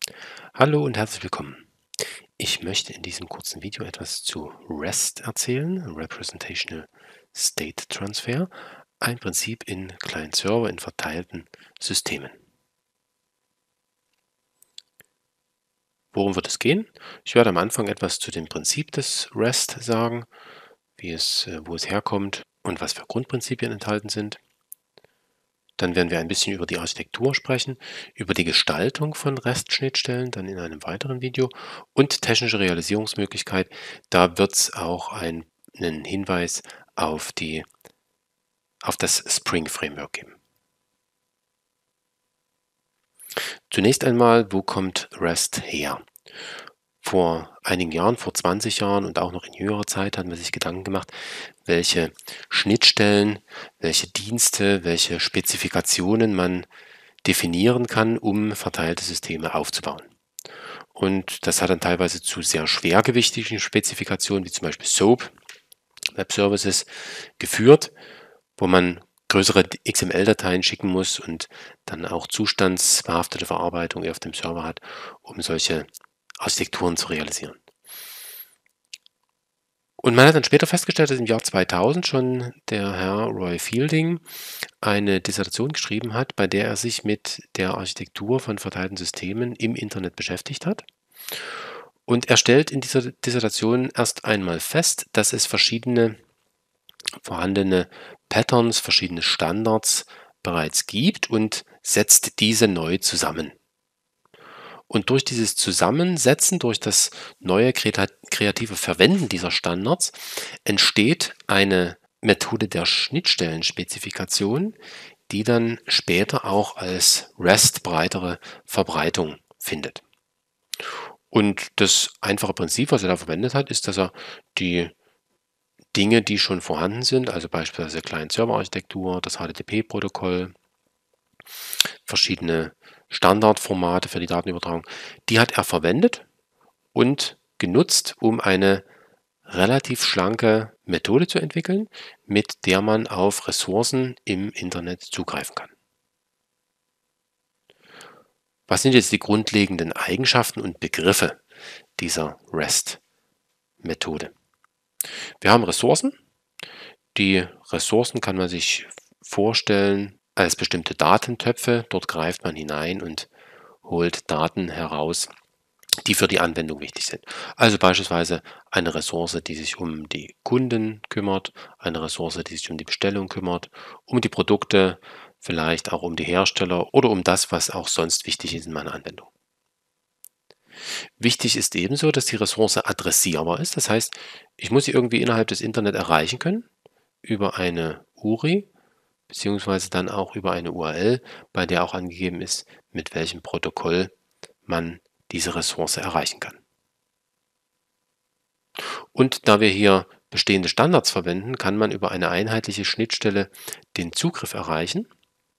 Hallo und herzlich willkommen. Ich möchte in diesem kurzen Video etwas zu REST erzählen, Representational State Transfer, ein Prinzip in Client-Server in verteilten Systemen. Worum wird es gehen? Ich werde am Anfang etwas zu dem Prinzip des REST sagen, wo es herkommt und was für Grundprinzipien enthalten sind. Dann werden wir ein bisschen über die Architektur sprechen, über die Gestaltung von REST-Schnittstellen, dann in einem weiteren Video und technische Realisierungsmöglichkeit. Da wird es auch einen Hinweis auf das Spring Framework geben. Zunächst einmal, wo kommt REST her? Vor einigen Jahren, vor 20 Jahren und auch noch in jüngerer Zeit hat man sich Gedanken gemacht, welche Schnittstellen, welche Dienste, welche Spezifikationen man definieren kann, um verteilte Systeme aufzubauen. Und das hat dann teilweise zu sehr schwergewichtigen Spezifikationen, wie zum Beispiel SOAP, Web Services, geführt, wo man größere XML-Dateien schicken muss und dann auch zustandsbehaftete Verarbeitung auf dem Server hat, um solche Architekturen zu realisieren. Und man hat dann später festgestellt, dass im Jahr 2000 schon der Herr Roy Fielding eine Dissertation geschrieben hat, bei der er sich mit der Architektur von verteilten Systemen im Internet beschäftigt hat. Und er stellt in dieser Dissertation erst einmal fest, dass es verschiedene vorhandene Patterns, verschiedene Standards bereits gibt und setzt diese neu zusammen. Und durch dieses Zusammensetzen, durch das neue kreative Verwenden dieser Standards entsteht eine Methode der Schnittstellenspezifikation, die dann später auch als REST breitere Verbreitung findet. Und das einfache Prinzip, was er da verwendet hat, ist, dass er die Dinge, die schon vorhanden sind, also beispielsweise Client-Server-Architektur, das HTTP-Protokoll, verschiedene Standardformate für die Datenübertragung, die hat er verwendet und genutzt, um eine relativ schlanke Methode zu entwickeln, mit der man auf Ressourcen im Internet zugreifen kann. Was sind jetzt die grundlegenden Eigenschaften und Begriffe dieser REST-Methode? Wir haben Ressourcen. Die Ressourcen kann man sich vorstellen als bestimmte Datentöpfe. Dort greift man hinein und holt Daten heraus, die für die Anwendung wichtig sind. Also beispielsweise eine Ressource, die sich um die Kunden kümmert, eine Ressource, die sich um die Bestellung kümmert, um die Produkte, vielleicht auch um die Hersteller oder um das, was auch sonst wichtig ist in meiner Anwendung. Wichtig ist ebenso, dass die Ressource adressierbar ist. Das heißt, ich muss sie irgendwie innerhalb des Internet erreichen können, über eine URI, beziehungsweise dann auch über eine URL, bei der auch angegeben ist, mit welchem Protokoll man diese Ressource erreichen kann. Und da wir hier bestehende Standards verwenden, kann man über eine einheitliche Schnittstelle den Zugriff erreichen.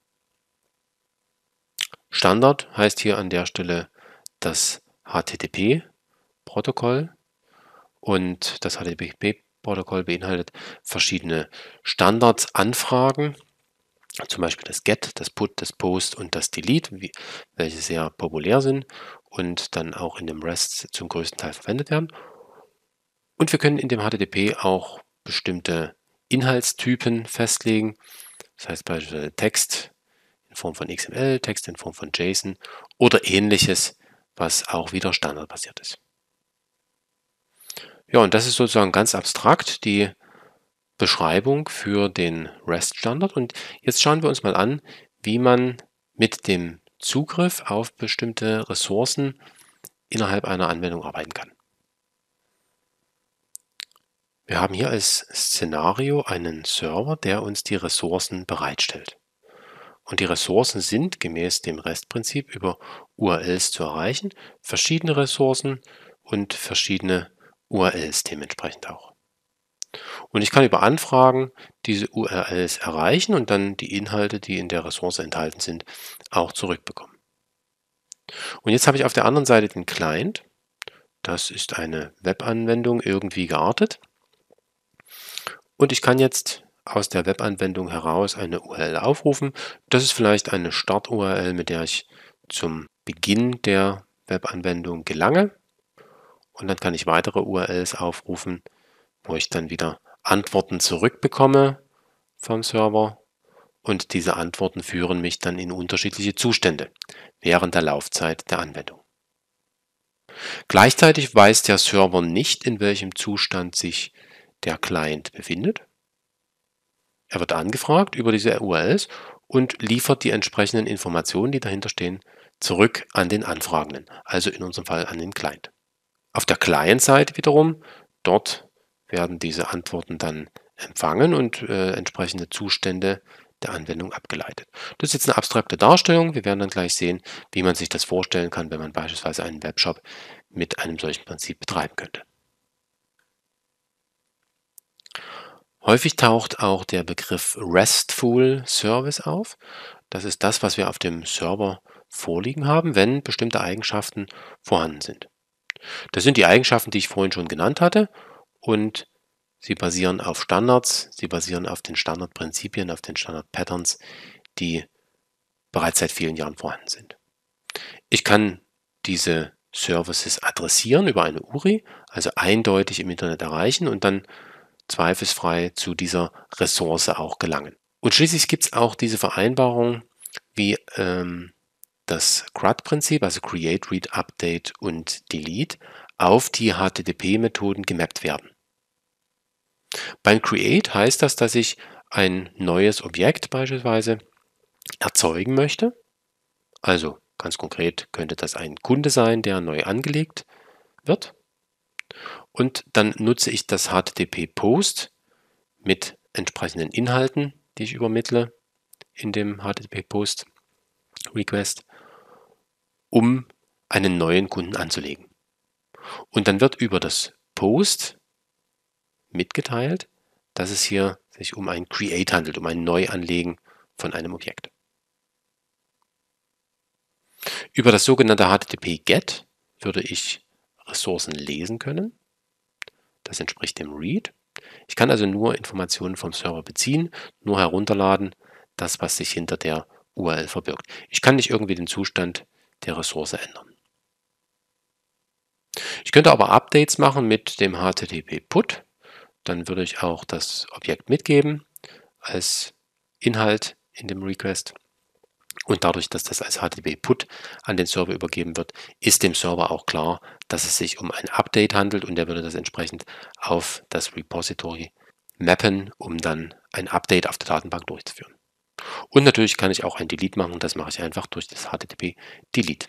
Standard heißt hier an der Stelle das HTTP-Protokoll und das HTTP-Protokoll beinhaltet verschiedene Standardsanfragen, zum Beispiel das GET, das PUT, das POST und das DELETE, welche sehr populär sind und dann auch in dem REST zum größten Teil verwendet werden. Und wir können in dem HTTP auch bestimmte Inhaltstypen festlegen. Das heißt beispielsweise Text in Form von XML, Text in Form von JSON oder ähnliches, was auch wieder standardbasiert ist. Ja, und das ist sozusagen ganz abstrakt die Beschreibung für den REST-Standard. Und jetzt schauen wir uns mal an, wie man mit dem Zugriff auf bestimmte Ressourcen innerhalb einer Anwendung arbeiten kann. Wir haben hier als Szenario einen Server, der uns die Ressourcen bereitstellt. Und die Ressourcen sind gemäß dem REST-Prinzip über URLs zu erreichen, verschiedene Ressourcen und verschiedene URLs dementsprechend auch. Und ich kann über Anfragen diese URLs erreichen und dann die Inhalte, die in der Ressource enthalten sind, auch zurückbekommen. Und jetzt habe ich auf der anderen Seite den Client. Das ist eine Webanwendung irgendwie geartet. Und ich kann jetzt aus der Webanwendung heraus eine URL aufrufen. Das ist vielleicht eine Start-URL, mit der ich zum Beginn der Webanwendung gelange und dann kann ich weitere URLs aufrufen, wo ich dann wieder Antworten zurückbekomme vom Server und diese Antworten führen mich dann in unterschiedliche Zustände während der Laufzeit der Anwendung. Gleichzeitig weiß der Server nicht, in welchem Zustand sich der Client befindet. Er wird angefragt über diese URLs und liefert die entsprechenden Informationen, die dahinter stehen, zurück an den Anfragenden, also in unserem Fall an den Client. Auf der Client-Seite wiederum, dort werden diese Antworten dann empfangen und entsprechende Zustände der Anwendung abgeleitet. Das ist jetzt eine abstrakte Darstellung. Wir werden dann gleich sehen, wie man sich das vorstellen kann, wenn man beispielsweise einen Webshop mit einem solchen Prinzip betreiben könnte. Häufig taucht auch der Begriff RESTful Service auf. Das ist das, was wir auf dem Server vorliegen haben, wenn bestimmte Eigenschaften vorhanden sind. Das sind die Eigenschaften, die ich vorhin schon genannt hatte, und sie basieren auf Standards, sie basieren auf den Standardprinzipien, auf den Standard-Patterns, die bereits seit vielen Jahren vorhanden sind. Ich kann diese Services adressieren über eine URI, also eindeutig im Internet erreichen und dann zweifelsfrei zu dieser Ressource auch gelangen. Und schließlich gibt es auch diese Vereinbarung wie das CRUD-Prinzip, also Create, Read, Update und Delete, auf die HTTP-Methoden gemappt werden. Beim Create heißt das, dass ich ein neues Objekt beispielsweise erzeugen möchte. Also ganz konkret könnte das ein Kunde sein, der neu angelegt wird. Und dann nutze ich das HTTP-Post mit entsprechenden Inhalten, die ich übermittle in dem HTTP-Post-Request, um einen neuen Kunden anzulegen. Und dann wird über das Post mitgeteilt, dass es hier sich um ein Create handelt, um ein Neuanlegen von einem Objekt. Über das sogenannte HTTP-GET würde ich Ressourcen lesen können. Das entspricht dem Read. Ich kann also nur Informationen vom Server beziehen, nur herunterladen, das, was sich hinter der URL verbirgt. Ich kann nicht irgendwie den Zustand der Ressource ändern. Ich könnte aber Updates machen mit dem HTTP-Put. Dann würde ich auch das Objekt mitgeben als Inhalt in dem Request. Und dadurch, dass das als HTTP-Put an den Server übergeben wird, ist dem Server auch klar, dass es sich um ein Update handelt und der würde das entsprechend auf das Repository mappen, um dann ein Update auf der Datenbank durchzuführen. Und natürlich kann ich auch ein Delete machen, das mache ich einfach durch das HTTP-Delete.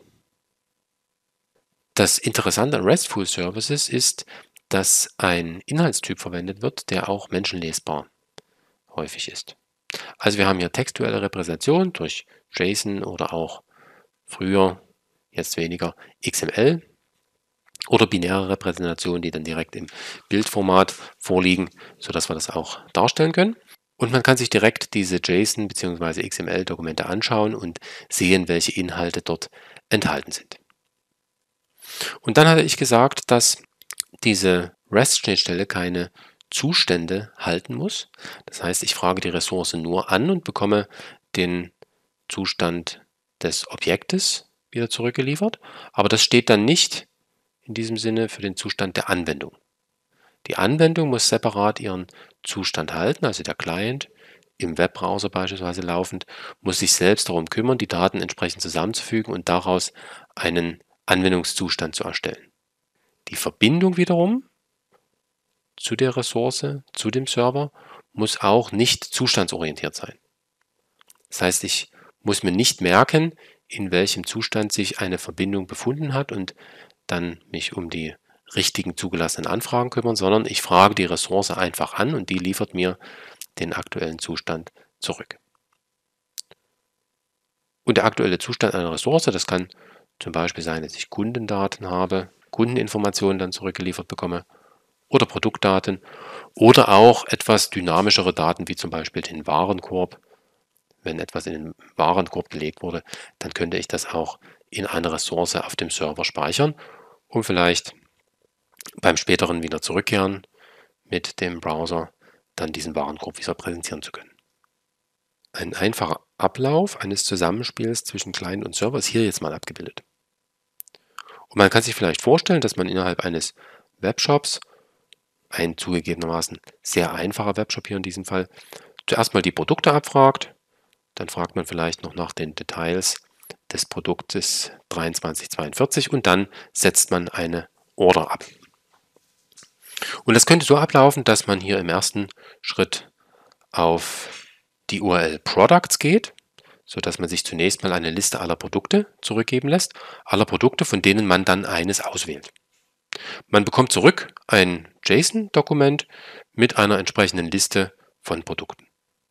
Das Interessante an RESTful Services ist, dass ein Inhaltstyp verwendet wird, der auch menschenlesbar häufig ist. Also wir haben hier textuelle Repräsentation durch JSON oder auch früher, jetzt weniger, XML oder binäre Repräsentationen, die dann direkt im Bildformat vorliegen, sodass wir das auch darstellen können. Und man kann sich direkt diese JSON bzw. XML-Dokumente anschauen und sehen, welche Inhalte dort enthalten sind. Und dann hatte ich gesagt, dass diese REST-Schnittstelle keine Zustände halten muss. Das heißt, ich frage die Ressource nur an und bekomme den Zustand des Objektes wieder zurückgeliefert. Aber das steht dann nicht in diesem Sinne für den Zustand der Anwendung. Die Anwendung muss separat ihren Zustand halten, also der Client im Webbrowser beispielsweise laufend, muss sich selbst darum kümmern, die Daten entsprechend zusammenzufügen und daraus einen Anwendungszustand zu erstellen. Die Verbindung wiederum zu der Ressource, zu dem Server, muss auch nicht zustandsorientiert sein. Das heißt, ich muss mir nicht merken, in welchem Zustand sich eine Verbindung befunden hat und dann mich um die richtigen zugelassenen Anfragen kümmern, sondern ich frage die Ressource einfach an und die liefert mir den aktuellen Zustand zurück. Und der aktuelle Zustand einer Ressource, das kann zum Beispiel sein, dass ich Kundendaten habe, Kundeninformationen dann zurückgeliefert bekomme oder Produktdaten oder auch etwas dynamischere Daten wie zum Beispiel den Warenkorb. Wenn etwas in den Warenkorb gelegt wurde, dann könnte ich das auch in einer Ressource auf dem Server speichern, um vielleicht beim späteren wieder zurückkehren mit dem Browser dann diesen Warenkorb wieder präsentieren zu können. Ein einfacher Ablauf eines Zusammenspiels zwischen Client und Server ist hier jetzt mal abgebildet. Und man kann sich vielleicht vorstellen, dass man innerhalb eines Webshops, ein zugegebenermaßen sehr einfacher Webshop hier in diesem Fall, zuerst mal die Produkte abfragt, dann fragt man vielleicht noch nach den Details des Produktes 2342 und dann setzt man eine Order ab. Und das könnte so ablaufen, dass man hier im ersten Schritt auf die URL Products geht, sodass man sich zunächst mal eine Liste aller Produkte zurückgeben lässt, aller Produkte, von denen man dann eines auswählt. Man bekommt zurück ein JSON-Dokument mit einer entsprechenden Liste von Produkten.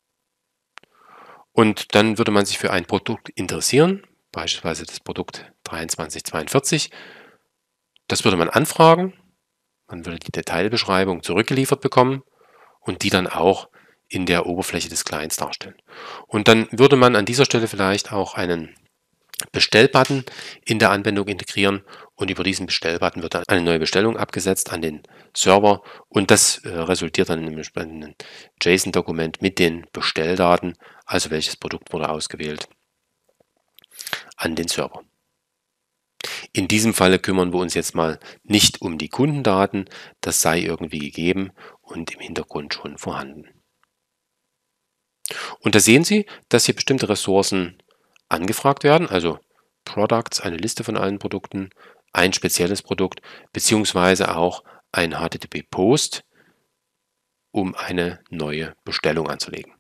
Und dann würde man sich für ein Produkt interessieren, beispielsweise das Produkt 2342. Das würde man anfragen, man würde die Detailbeschreibung zurückgeliefert bekommen und die dann auch in der Oberfläche des Clients darstellen. Und dann würde man an dieser Stelle vielleicht auch einen Bestellbutton in der Anwendung integrieren und über diesen Bestellbutton wird dann eine neue Bestellung abgesetzt an den Server und das resultiert dann in einem entsprechenden JSON-Dokument mit den Bestelldaten, also welches Produkt wurde ausgewählt, an den Server. In diesem Falle kümmern wir uns jetzt mal nicht um die Kundendaten, das sei irgendwie gegeben und im Hintergrund schon vorhanden. Und da sehen Sie, dass hier bestimmte Ressourcen angefragt werden, also Products, eine Liste von allen Produkten, ein spezielles Produkt, beziehungsweise auch ein HTTP-Post, um eine neue Bestellung anzulegen.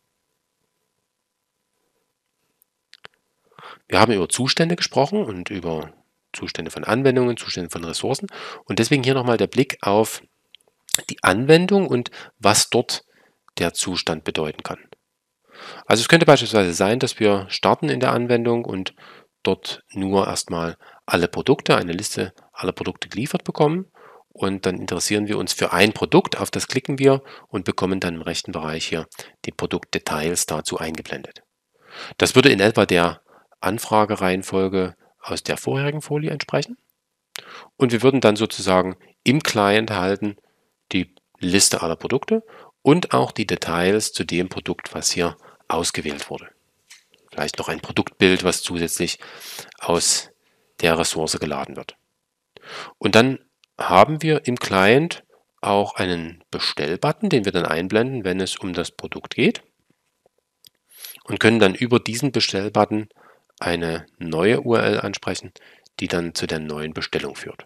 Wir haben über Zustände gesprochen und über Zustände von Anwendungen, Zustände von Ressourcen und deswegen hier nochmal der Blick auf die Anwendung und was dort der Zustand bedeuten kann. Also es könnte beispielsweise sein, dass wir starten in der Anwendung und dort nur erstmal alle Produkte, eine Liste aller Produkte geliefert bekommen und dann interessieren wir uns für ein Produkt, auf das klicken wir und bekommen dann im rechten Bereich hier die Produktdetails dazu eingeblendet. Das würde in etwa der Anfragereihenfolge aus der vorherigen Folie entsprechen und wir würden dann sozusagen im Client erhalten die Liste aller Produkte und auch die Details zu dem Produkt, was hier ausgewählt wurde. Vielleicht noch ein Produktbild, was zusätzlich aus der Ressource geladen wird. Und dann haben wir im Client auch einen Bestellbutton, den wir dann einblenden, wenn es um das Produkt geht und können dann über diesen Bestellbutton eine neue URL ansprechen, die dann zu der neuen Bestellung führt.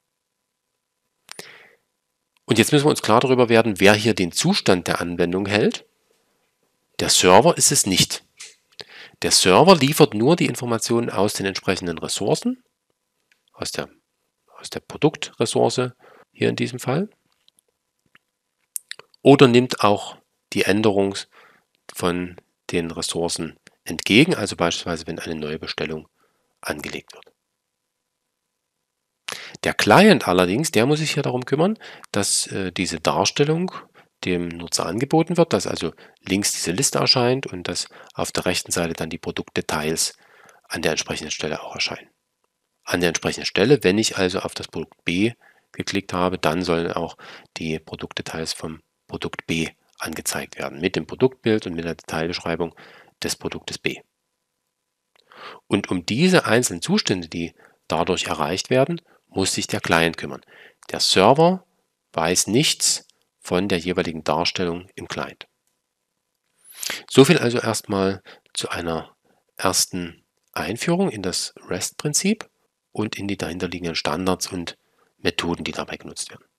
Und jetzt müssen wir uns klar darüber werden, wer hier den Zustand der Anwendung hält. Der Server ist es nicht. Der Server liefert nur die Informationen aus den entsprechenden Ressourcen, aus der Produktressource hier in diesem Fall, oder nimmt auch die Änderung von den Ressourcen entgegen, also beispielsweise wenn eine neue Bestellung angelegt wird. Der Client allerdings, der muss sich hier darum kümmern, dass diese Darstellung dem Nutzer angeboten wird, dass also links diese Liste erscheint und dass auf der rechten Seite dann die Produktdetails an der entsprechenden Stelle auch erscheinen. An der entsprechenden Stelle, wenn ich also auf das Produkt B geklickt habe, dann sollen auch die Produktdetails vom Produkt B angezeigt werden, mit dem Produktbild und mit der Detailbeschreibung des Produktes B. Und um diese einzelnen Zustände, die dadurch erreicht werden, muss sich der Client kümmern. Der Server weiß nichts von der jeweiligen Darstellung im Client. So viel also erstmal zu einer ersten Einführung in das REST-Prinzip und in die dahinterliegenden Standards und Methoden, die dabei genutzt werden.